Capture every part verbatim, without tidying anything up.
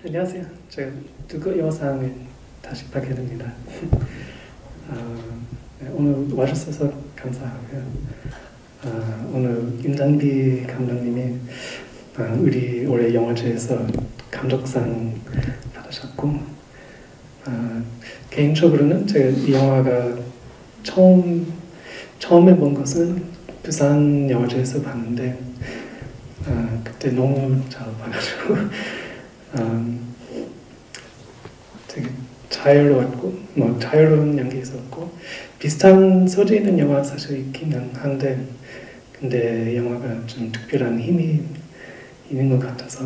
안녕하세요. 제가 두고 영상을 다시 받게 됩니다. 어, 네, 오늘 와주셔서 감사하고요. 어, 오늘 임단비 감독님이 어, 우리 올해 영화제에서 감독상 받으셨고, 어, 개인적으로는 제가 이 영화가 처음 처음에 본 것은 부산 영화제에서 봤는데 어, 그때 너무 잘 봐가지고 음, 되게 자유로웠고 뭐 자유로운 연기 있었고 비슷한 소재 있는 영화 사실 있기는 한데 근데 영화가 좀 특별한 힘이 있는 것 같아서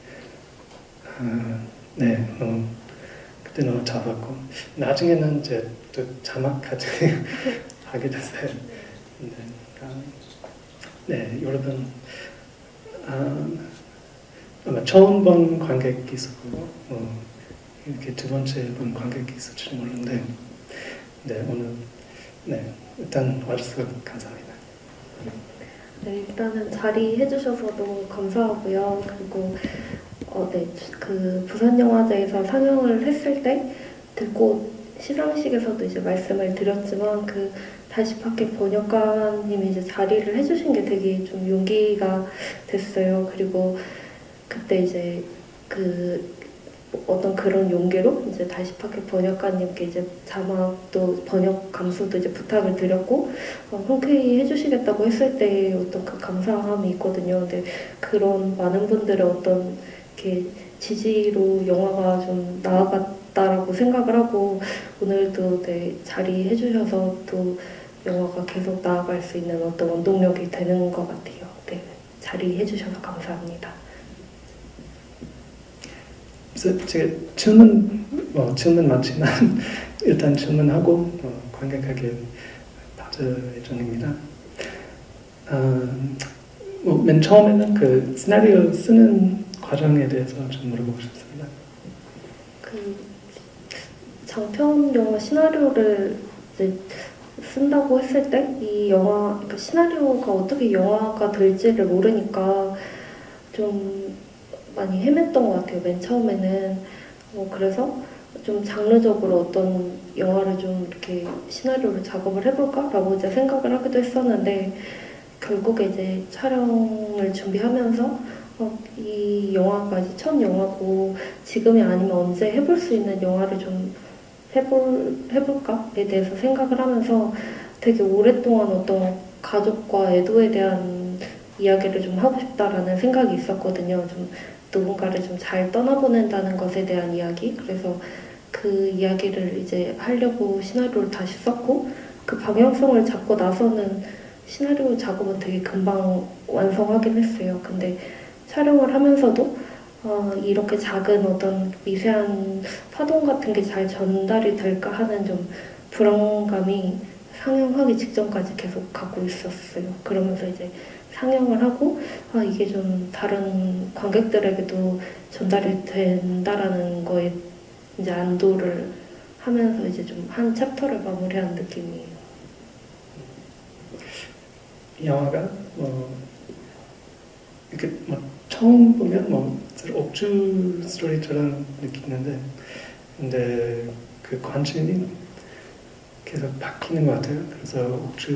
어, 네 너무 그때 너무 잘 봤고 나중에는 이제 또 자막까지 하게 됐어요. 근데, 어, 네 여러분 어, 아마 처음 본 관객이 있었고 뭐 이렇게 두 번째 본 관객이 있을지 모르는데 네 오늘 네 일단 와주셔서 감사합니다. 네 일단은 자리 해주셔서 너무 감사하고요. 그리고 어, 네, 그 부산영화제에서 상영을 했을 때 듣고 시상식에서도 이제 말씀을 드렸지만 그 다시 밖에 번역가님이 이제 자리를 해주신 게 되게 좀 용기가 됐어요. 그리고 그때 이제 그 어떤 그런 용기로 이제 다시 밖에 번역가님께 이제 자막도 번역 감수도 이제 부탁을 드렸고 어, 흔쾌히 해주시겠다고 했을 때 어떤 그 감사함이 있거든요. 근데 그런 많은 분들의 어떤 이렇게 지지로 영화가 좀 나아갔다라고 생각을 하고 오늘도 네, 자리해 주셔서 또 영화가 계속 나아갈 수 있는 어떤 원동력이 되는 것 같아요. 네, 자리해 주셔서 감사합니다. 그래서 제가 질문 뭐 질문 많지만 일단 질문하고 어, 관객에게 받을 예정입니다. 어, 뭐 맨 처음에는 그 시나리오 쓰는 과정에 대해서 좀 물어보고 싶습니다. 그 장편 영화 시나리오를 이제 쓴다고 했을 때 이 영화 그러니까 시나리오가 어떻게 영화가 될지를 모르니까 좀 많이 헤맸던 것 같아요. 맨 처음에는 뭐 그래서 좀 장르적으로 어떤 영화를 좀 이렇게 시나리오를 작업을 해볼까라고 이제 생각을 하기도 했었는데 결국에 이제 촬영을 준비하면서 어, 이 영화가 이제 첫 영화고 지금이 아니면 언제 해볼 수 있는 영화를 좀 해볼, 해볼까에 대해서 생각을 하면서 되게 오랫동안 어떤 가족과 애도에 대한 이야기를 좀 하고 싶다라는 생각이 있었거든요. 좀 누군가를 좀 잘 떠나보낸다는 것에 대한 이야기. 그래서 그 이야기를 이제 하려고 시나리오를 다시 썼고 그 방향성을 잡고 나서는 시나리오 작업은 되게 금방 완성하긴 했어요. 근데 촬영을 하면서도 어, 이렇게 작은 어떤 미세한 파동 같은 게 잘 전달이 될까 하는 좀 불안감이 상영하기 직전까지 계속 갖고 있었어요. 그러면서 이제 상영을 하고 아, 이게 좀 다른 관객들에게도 전달이 된다라는 거에 이제 안도를 하면서 이제 좀 한 챕터를 마무리한 느낌이에요. 이 영화가 뭐 이렇게 뭐 처음 보면 뭐 옥주 스토리처럼 느끼는데 근데 그 관점이 계속 바뀌는 것 같아요. 그래서 옥주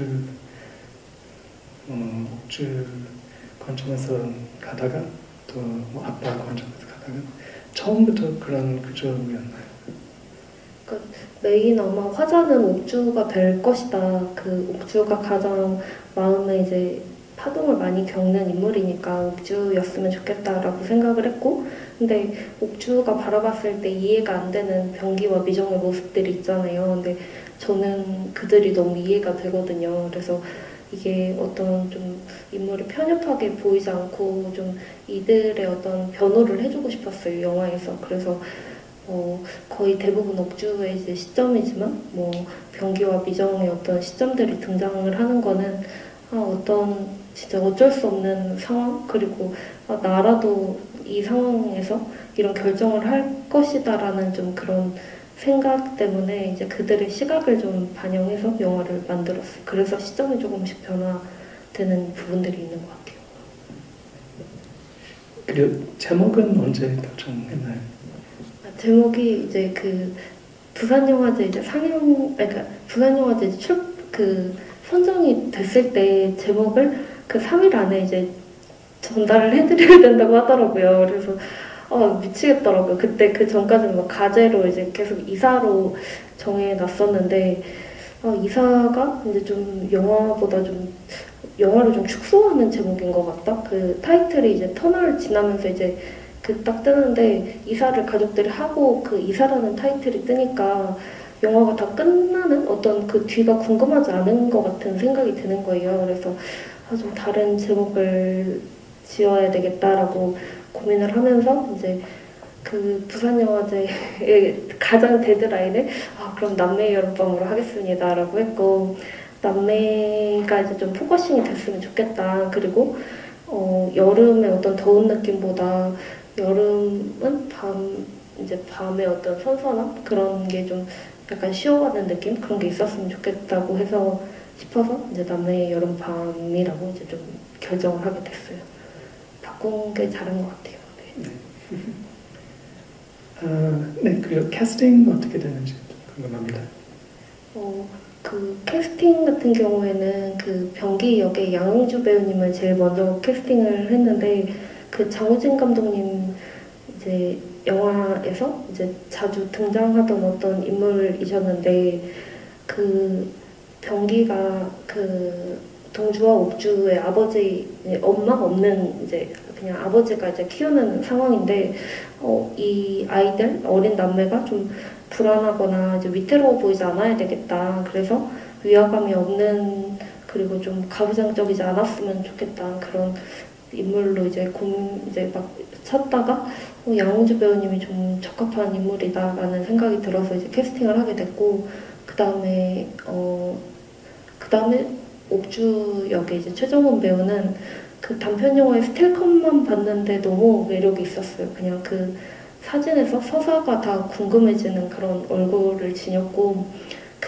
어, 옥주 관점에서 가다가 또 뭐 아빠 관점에서 가다가 처음부터 그런 구조였나요? 그러니까 메인 아마 화자는 옥주가 될 것이다. 그 옥주가 가장 마음에 이제 파동을 많이 겪는 인물이니까 옥주였으면 좋겠다라고 생각을 했고 근데 옥주가 바라봤을 때 이해가 안 되는 병기와 미정의 모습들이 있잖아요. 근데 저는 그들이 너무 이해가 되거든요. 그래서 이게 어떤 좀 인물이 편협하게 보이지 않고 좀 이들의 어떤 변호를 해주고 싶었어요, 영화에서. 그래서 어, 거의 대부분 옥주의 이제 시점이지만 뭐 병기와 미정의 어떤 시점들이 등장을 하는 거는 아, 어떤 진짜 어쩔 수 없는 상황 그리고 아, 나라도 이 상황에서 이런 결정을 할 것이다라는 좀 그런 생각 때문에 이제 그들의 시각을 좀 반영해서 영화를 만들었어요. 그래서 시점이 조금씩 변화되는 부분들이 있는 것 같아요. 그리고 제목은 언제 결정했나요? 제목이 이제 그 부산영화제 이제 상영, 아니, 그러니까 부산영화제 출 그 선정이 됐을 때 제목을 그 삼 일 안에 이제 전달을 해드려야 된다고 하더라고요. 그래서 어, 미치겠더라고요. 그때 그 전까지는 막 과제로 이제 계속 이사로 정해놨었는데 어, 이사가 이제 좀 영화보다 좀 영화를 좀 축소하는 제목인 것 같다. 그 타이틀이 이제 터널 지나면서 이제 그 딱 뜨는데 이사를 가족들이 하고 그 이사라는 타이틀이 뜨니까 영화가 다 끝나는 어떤 그 뒤가 궁금하지 않은 것 같은 생각이 드는 거예요. 그래서 아, 좀 다른 제목을 지어야 되겠다라고 고민을 하면서 이제 그 부산영화제의 가장 데드라인을 아, 그럼 남매의 여름밤으로 하겠습니다라고 했고 남매가 이제 좀 포커싱이 됐으면 좋겠다. 그리고 어, 여름의 어떤 더운 느낌보다 여름은 밤 이제 밤의 어떤 선선함 그런 게 좀 약간 쉬어가는 느낌 그런 게 있었으면 좋겠다고 해서 싶어서 이제 남매의 여름밤이라고 이제 좀 결정을 하게 됐어요. 바꾼 게 잘한 것 같아요. 네. 네. 아, 네, 그리고 캐스팅 어떻게 되는지 궁금합니다. 어, 그 캐스팅 같은 경우에는 그 병기 역의 양흥주 배우님을 제일 먼저 캐스팅을 했는데 그 장우진 감독님 이제 영화에서 이제 자주 등장하던 어떤 인물이셨는데 그 병기가 그 동주와 옥주의 아버지 엄마 없는 이제 그냥 아버지가 이제 키우는 상황인데 어, 이 아이들 어린 남매가 좀 불안하거나 이제 위태로워 보이지 않아야 되겠다. 그래서 위화감이 없는 그리고 좀 가부장적이지 않았으면 좋겠다. 그런 인물로 이제 고 이제 막 찾다가 어, 양홍주 배우님이 좀 적합한 인물이다라는 생각이 들어서 이제 캐스팅을 하게 됐고 그 다음에 어 그 다음에 옥주 역의 이제 최정훈 배우는 그 단편 영화의 스틸컷만 봤는데 너무 매력이 있었어요. 그냥 그 사진에서 서사가 다 궁금해지는 그런 얼굴을 지녔고 그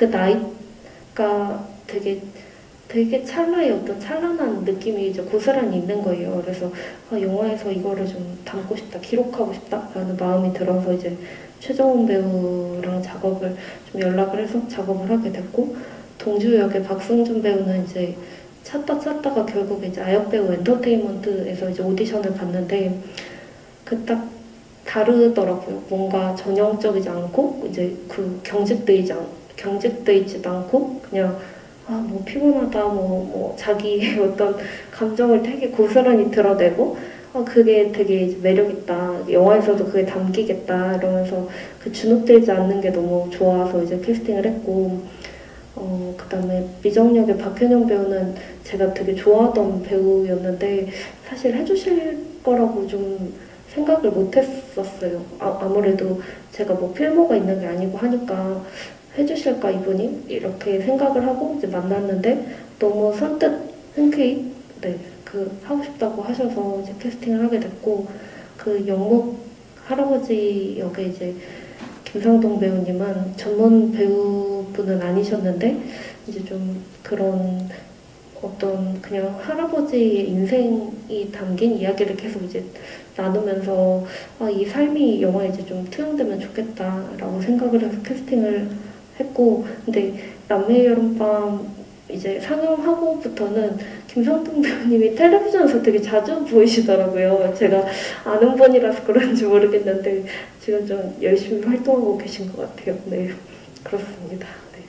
나이가 되게 되게 찰나의 어떤 찬란한 느낌이 이제 고스란히 있는 거예요. 그래서 아, 영화에서 이거를 좀 담고 싶다, 기록하고 싶다라는 마음이 들어서 이제 최정훈 배우랑 작업을 좀 연락을 해서 작업을 하게 됐고 동주 역의 박승준 배우는 이제 찾다 찾다가 결국에 이제 아역 배우 엔터테인먼트에서 이제 오디션을 봤는데 그 딱 다르더라고요. 뭔가 전형적이지 않고 이제 그 경직되지 않 경직돼 있지도 않고 그냥 아, 뭐 피곤하다, 뭐, 뭐 자기의 어떤 감정을 되게 고스란히 드러내고 아, 그게 되게 이제 매력있다. 영화에서도 그게 담기겠다. 이러면서 그 주눅들지 않는 게 너무 좋아서 이제 캐스팅을 했고 어, 그 다음에 미정역의 박현영 배우는 제가 되게 좋아하던 배우였는데 사실 해주실 거라고 좀 생각을 못했었어요. 아, 아무래도 제가 뭐 필모가 있는 게 아니고 하니까 해주실까 이분이 이렇게 생각을 하고 이제 만났는데 너무 선뜻 흔쾌히 네, 그 하고 싶다고 하셔서 이제 캐스팅을 하게 됐고 그 영국 할아버지 역에 이제 김상동 배우님은 전문 배우분은 아니셨는데 이제 좀 그런 어떤 그냥 할아버지의 인생이 담긴 이야기를 계속 이제 나누면서 아, 이 삶이 영화에 이제 좀 투영되면 좋겠다라고 생각을 해서 캐스팅을 했고 근데 남매의 여름밤 이제 상영하고부터는 김상동 배우님이 텔레비전에서 되게 자주 보이시더라고요. 제가 아는 분이라서 그런지 모르겠는데 지금 좀 열심히 활동하고 계신 것 같아요. 네, 그렇습니다.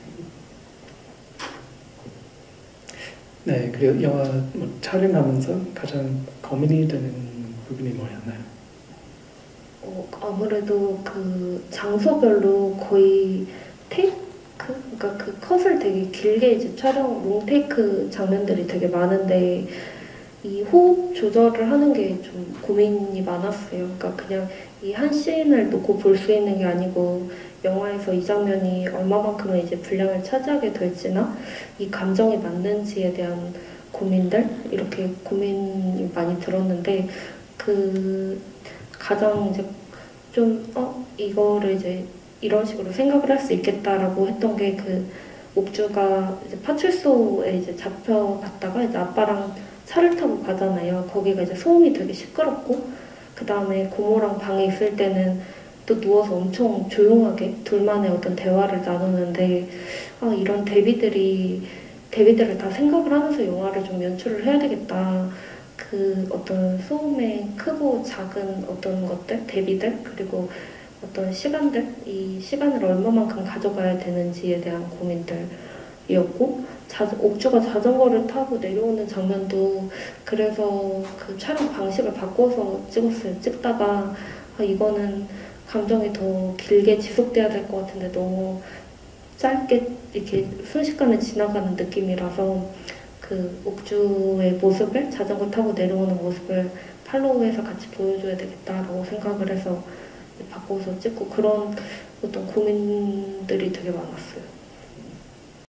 네, 네 그리고 영화 뭐 촬영하면서 가장 고민이 되는 부분이 뭐였나요? 어, 아무래도 그 장소별로 거의 테이크? 그러니까 그 컷을 되게 길게 이제 촬영, 롱테이크 장면들이 되게 많은데 이 호흡 조절을 하는 게 좀 고민이 많았어요. 그러니까 그냥 이 한 씬을 놓고 볼 수 있는 게 아니고 영화에서 이 장면이 얼마만큼의 이제 분량을 차지하게 될지나 이 감정이 맞는지에 대한 고민들 이렇게 고민이 많이 들었는데 그 가장 이제 좀 어 이거를 이제 이런 식으로 생각을 할 수 있겠다라고 했던 게 그 옥주가 이제 파출소에 이제 잡혀갔다가 이제 아빠랑 차를 타고 가잖아요. 거기가 이제 소음이 되게 시끄럽고 그 다음에 고모랑 방에 있을 때는 또 누워서 엄청 조용하게 둘만의 어떤 대화를 나누는데 아, 이런 데뷔들이 데뷔들을 다 생각을 하면서 영화를 좀 연출을 해야 되겠다. 그 어떤 소음의 크고 작은 어떤 것들, 데뷔들 그리고 어떤 시간들, 이 시간을 얼마만큼 가져가야 되는지에 대한 고민들이었고 자, 옥주가 자전거를 타고 내려오는 장면도 그래서 그 촬영 방식을 바꿔서 찍었어요. 찍다가 아, 이거는 감정이 더 길게 지속돼야 될 것 같은데 너무 짧게 이렇게 순식간에 지나가는 느낌이라서 그 옥주의 모습을 자전거 타고 내려오는 모습을 팔로우해서 같이 보여줘야 되겠다라고 생각을 해서 바꿔서 찍고 그런 어떤 고민들이 되게 많았어요.